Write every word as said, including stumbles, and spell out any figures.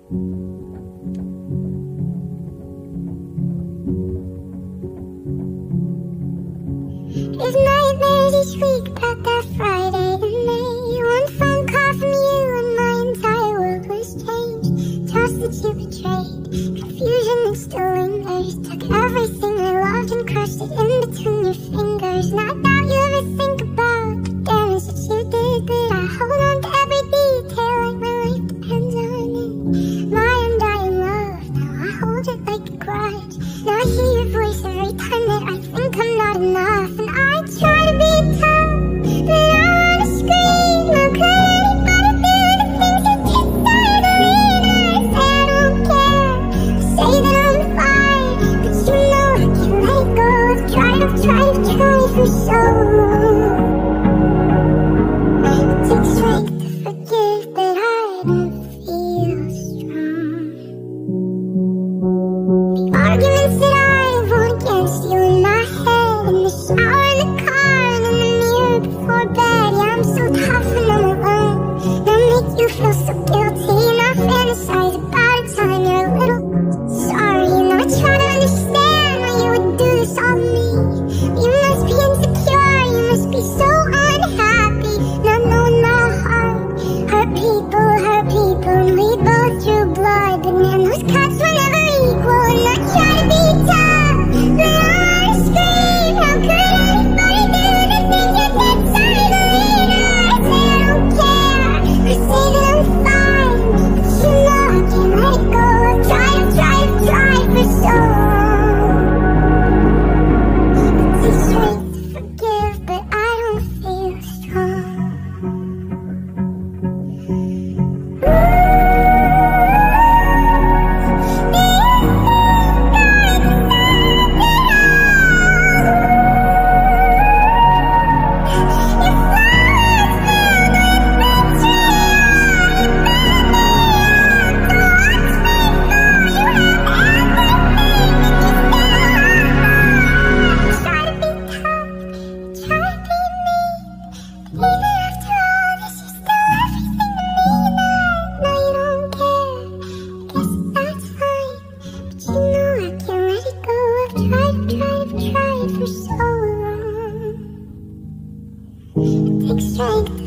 There's nightmares each week about that Friday in May. One phone call from you and my entire world was changed. Trust that you betrayed, confusion and still lingers. Took everything I loved and crushed it in between your fingers. And I doubt you ever think about the damage that you did, but I hold on to every detail like my life depends on it. My undying love, now I hold it like a grudge. Now I hear your voice every time that I think I'm not enough. And I try to be tough, but I wanna scream. How could anybody do the things you did suddenly? I say I don't care, I say that I'm fine, but you know I can't let go. I've tried, I've tried, I've tried for so long. It takes strength to forgive, but I don't feel strong. The arguments that I won against you in my head, in the shower, in the car, and in the mirror before bed. Yeah, I'm so tough and I'm alone, and I make you feel so guilty. And I fantasize about a time you're a little sorry. And I try to understand why you would do this all to me. You must be insecure, you must be so unhappy. Not knowing my heart, hurt people, hurt people, and we both drew blood. But man, those cuts were never equal. And I try to be tough, but I wanna scream. How could anybody do the things you did suddenly? I say I don't care, I say that I'm fine, but you know I can't let it go. I've tried, I've tried, I've tried for so long. It takes strength to forgive, but I don't feel strong. Strength